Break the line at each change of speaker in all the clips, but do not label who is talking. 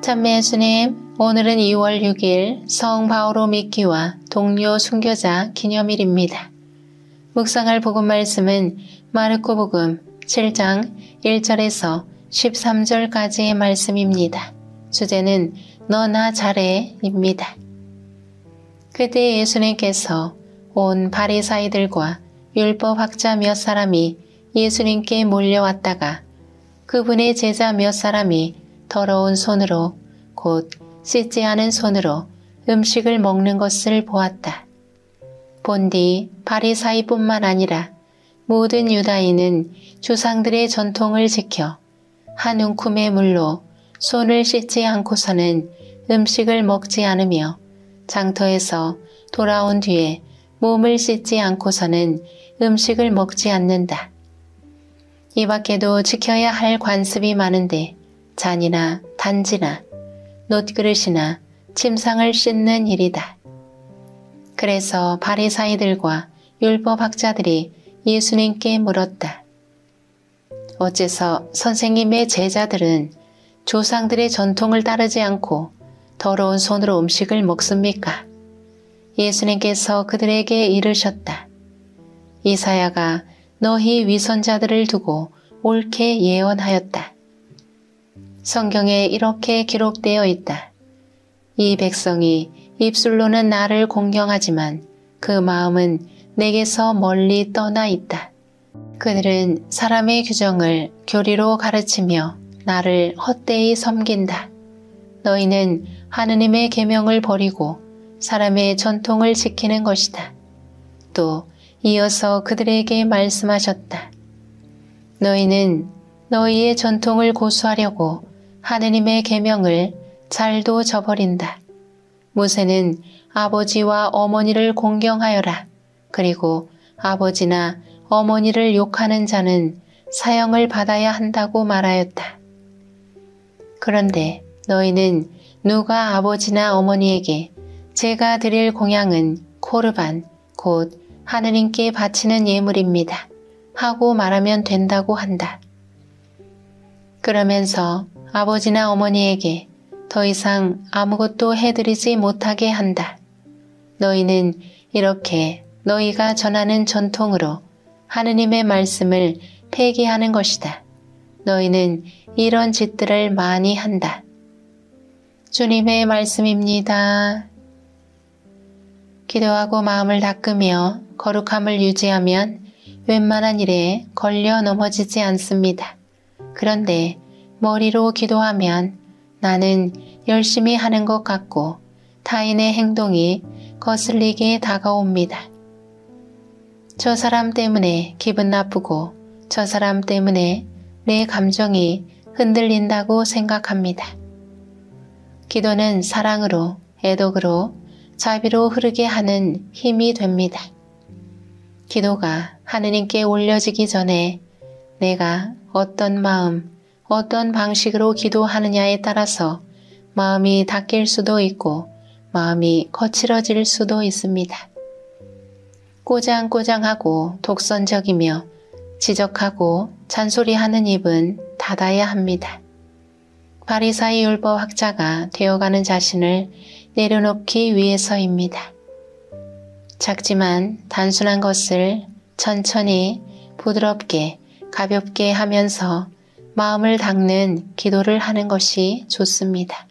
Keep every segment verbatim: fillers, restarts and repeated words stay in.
참매 예수님, 오늘은 이월 육일 성 바오로 미끼와 동료 순교자 기념일입니다. 묵상할 복음 말씀은 마르코 복음 칠 장 일 절에서 십삼 절까지의 말씀입니다. 주제는 너나 잘해입니다. 그때 예수님께서 온 바리사이들과 율법학자 몇 사람이 예수님께 몰려왔다가 그분의 제자 몇 사람이 더러운 손으로 곧 씻지 않은 손으로 음식을 먹는 것을 보았다. 본디 바리사이뿐만 아니라 모든 유다인은 조상들의 전통을 지켜 한 움큼의 물로 손을 씻지 않고서는 음식을 먹지 않으며 장터에서 돌아온 뒤에 몸을 씻지 않고서는 음식을 먹지 않는다. 이 밖에도 지켜야 할 관습이 많은데 잔이나 단지나 놋그릇이나 침상을 씻는 일이다. 그래서 바리사이들과 율법학자들이 예수님께 물었다. 어째서 선생님의 제자들은 조상들의 전통을 따르지 않고 더러운 손으로 음식을 먹습니까? 예수님께서 그들에게 이르셨다. 이사야가 너희 위선자들을 두고 옳게 예언하였다. 성경에 이렇게 기록되어 있다. 이 백성이 입술로는 나를 공경하지만 그 마음은 내게서 멀리 떠나 있다. 그들은 사람의 규정을 교리로 가르치며 나를 헛되이 섬긴다. 너희는 하느님의 계명을 버리고 사람의 전통을 지키는 것이다. 또 이어서 그들에게 말씀하셨다. 너희는 너희의 전통을 고수하려고 하느님의 계명을 잘도 저버린다. 모세는 아버지와 어머니를 공경하여라. 그리고 아버지나 어머니를 욕하는 자는 사형을 받아야 한다고 말하였다. 그런데 너희는 누가 아버지나 어머니에게 제가 드릴 공양은 코르반, 곧 하느님께 바치는 예물입니다. 하고 말하면 된다고 한다. 그러면서 아버지나 어머니에게 더 이상 아무것도 해드리지 못하게 한다. 너희는 이렇게 너희가 전하는 전통으로 하느님의 말씀을 폐기하는 것이다. 너희는 이런 짓들을 많이 한다. 주님의 말씀입니다. 기도하고 마음을 닦으며 거룩함을 유지하면 웬만한 일에 걸려 넘어지지 않습니다. 그런데 머리로 기도하면 나는 열심히 하는 것 같고 타인의 행동이 거슬리게 다가옵니다. 저 사람 때문에 기분 나쁘고 저 사람 때문에 내 감정이 흔들린다고 생각합니다. 기도는 사랑으로, 애독으로, 자비로 흐르게 하는 힘이 됩니다. 기도가 하느님께 올려지기 전에 내가 어떤 마음, 어떤 방식으로 기도하느냐에 따라서 마음이 닫힐 수도 있고 마음이 거칠어질 수도 있습니다. 꼬장꼬장하고 독선적이며 지적하고 잔소리하는 입은 닫아야 합니다. 바리사이 율법 학자가 되어가는 자신을 내려놓기 위해서입니다. 작지만 단순한 것을 천천히 부드럽게 가볍게 하면서 마음을 닦는 기도를 하는 것이 좋습니다.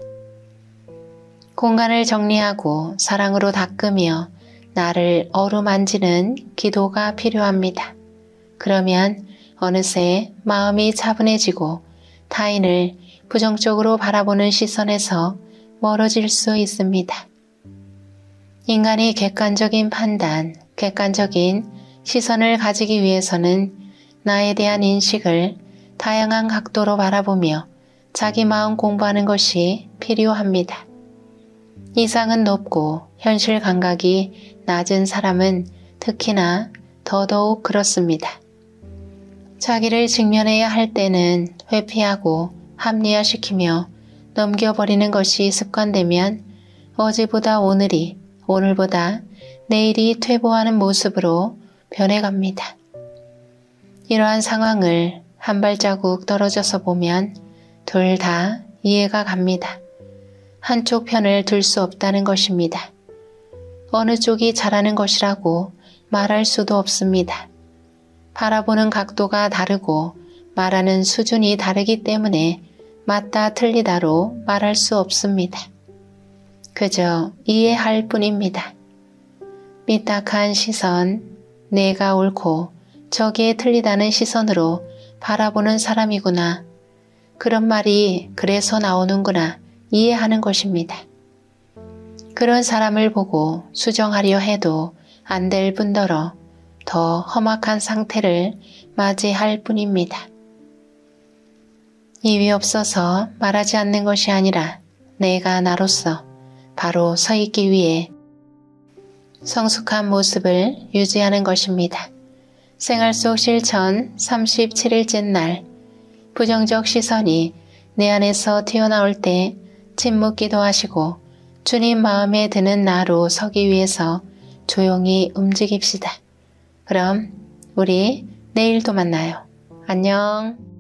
공간을 정리하고 사랑으로 닦으며 나를 어루만지는 기도가 필요합니다. 그러면 어느새 마음이 차분해지고 타인을 부정적으로 바라보는 시선에서 멀어질 수 있습니다. 인간이 객관적인 판단, 객관적인 시선을 가지기 위해서는 나에 대한 인식을 다양한 각도로 바라보며 자기 마음 공부하는 것이 필요합니다. 이상은 높고 현실 감각이 낮은 사람은 특히나 더더욱 그렇습니다. 자기를 직면해야 할 때는 회피하고 합리화시키며 넘겨버리는 것이 습관되면 어제보다 오늘이, 오늘보다 내일이 퇴보하는 모습으로 변해갑니다. 이러한 상황을 한 발자국 떨어져서 보면 둘 다 이해가 갑니다. 한쪽 편을 들 수 없다는 것입니다. 어느 쪽이 잘하는 것이라고 말할 수도 없습니다. 바라보는 각도가 다르고 말하는 수준이 다르기 때문에 맞다 틀리다로 말할 수 없습니다. 그저 이해할 뿐입니다. 삐딱한 시선, 내가 옳고 저기에 틀리다는 시선으로 바라보는 사람이구나. 그런 말이 그래서 나오는구나 이해하는 것입니다. 그런 사람을 보고 수정하려 해도 안 될 뿐더러 더 험악한 상태를 맞이할 뿐입니다. 입이 없어서 말하지 않는 것이 아니라 내가 나로서 바로 서 있기 위해 성숙한 모습을 유지하는 것입니다. 생활 속 실천 삼십칠 일째 날, 부정적 시선이 내 안에서 튀어나올 때 침묵 기도하시고 주님 마음에 드는 나로 서기 위해서 조용히 움직입시다. 그럼 우리 내일도 만나요. 안녕.